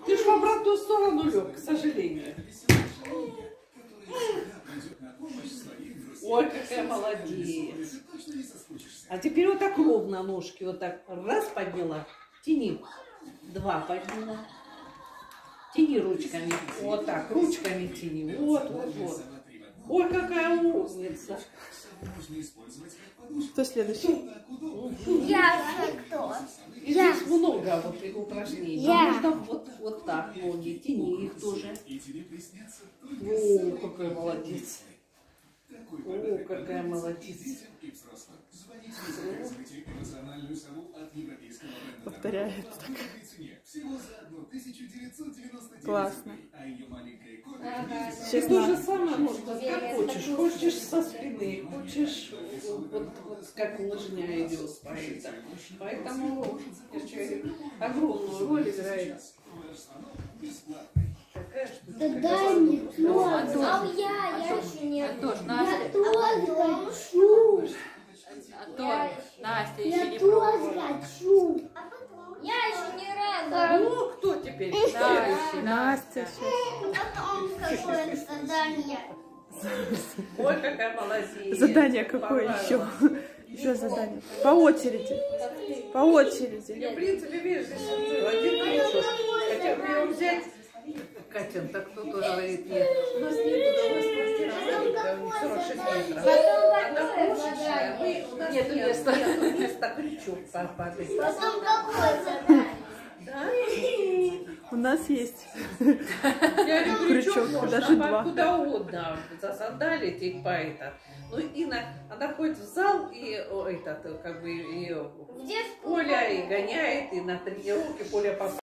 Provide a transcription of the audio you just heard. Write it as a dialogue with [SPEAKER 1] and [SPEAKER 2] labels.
[SPEAKER 1] Ты ж в обратную сторону лег, к сожалению. Ой, какая молодец. А теперь вот так ровно ножки, вот так раз подняла, тяни, два подняла, тяни ручками, вот так, ручками тяни, вот, вот, вот. Ой, какая умница.
[SPEAKER 2] Кто следующий?
[SPEAKER 3] Я кто?
[SPEAKER 1] И здесь много вот этих упражнений. Можно вот так ноги, тяни их тоже. О, какая молодец. О, какая молодец.
[SPEAKER 2] Повторяет так. Классно.
[SPEAKER 1] Ага. И то же самое можно, как хочешь. Хочешь со спины, хочешь вот как лыжня идет. Поэтому огромную роль играет.
[SPEAKER 3] Да дай мне тоже. А я еще не.
[SPEAKER 4] Антош,
[SPEAKER 3] Я
[SPEAKER 4] Настя.
[SPEAKER 3] тоже хочу.
[SPEAKER 4] Антон, Настя, еще
[SPEAKER 3] Я
[SPEAKER 4] не
[SPEAKER 3] тоже
[SPEAKER 4] пробовала.
[SPEAKER 3] хочу. Я еще не рада.
[SPEAKER 1] Ну, кто теперь?
[SPEAKER 4] Настя,
[SPEAKER 2] Настя.
[SPEAKER 3] Потом какое задание.
[SPEAKER 1] Ой, какая молодец.
[SPEAKER 2] Задание какое еще? Еще задание. По очереди. По очереди.
[SPEAKER 1] Я, в принципе, видишь, здесь один крючок. Хотя бы его взять. Катин, так кто тоже говорит, нет. У нас нет удовольствия, 46 метров. Она крошечная. У нас нет места крючок падает.
[SPEAKER 3] Потом какое задание?
[SPEAKER 1] Да?
[SPEAKER 2] У нас есть.
[SPEAKER 1] Я говорю,
[SPEAKER 2] Крючок,
[SPEAKER 1] можно,
[SPEAKER 2] даже два.
[SPEAKER 1] куда угодно, засандалить и по это. Ну и она ходит в зал и этот, как бы, и
[SPEAKER 3] Где
[SPEAKER 1] Поля и гоняет, и на тренировке Поля